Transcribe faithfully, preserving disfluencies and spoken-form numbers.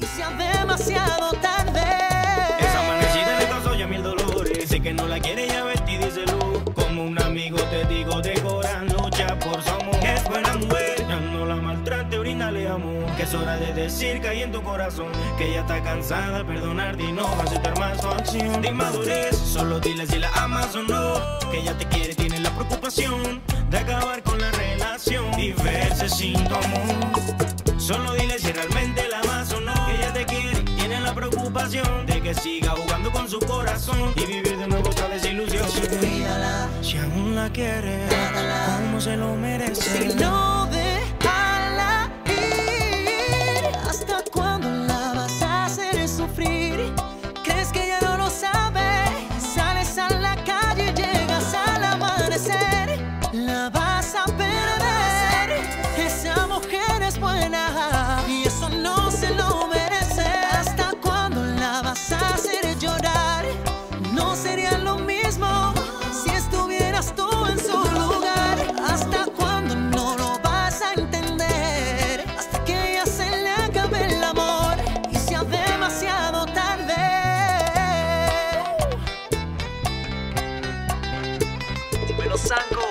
y sea demasiado tarde. Esa amanecida le causó ya mil dolores. Sé que no la quiere, ya vestí, díselo. Como un amigo te digo de corazón, lucha por su amor. Es buena mujer, ya no la maltrate, brindale amor. Que es hora de decir que hay en tu corazón que ella está cansada de perdonarte y no va a aceptar más su acción de inmadurez. Solo dile si la amas o no, que ella te quiere, tiene la preocupación de acabar con la relación y verse sin tu amor. Solo dile si realmente la amas o no, que ella te quiere, tiene la preocupación de que siga jugando con su corazón y vivir de nuevo otra desilusión. Cuídala, Si aún la quieres, trátala como se lo merece. y no déjala ir. ¿Hasta cuándo la vas a hacer sufrir? ¿Crees que ella no lo sabe? Sales a la calle y llegas al amanecer. La vas a perder. Esa mujer es buena y eso no se lo merece. ¿Hasta cuándo la vas a hacer llorar? No sería lo mismo si estuvieras tú en su lugar. ¿Hasta cuándo no lo vas a entender? Hasta que ella se le acabe el amor y sea demasiado tarde. Dímelo, Sango.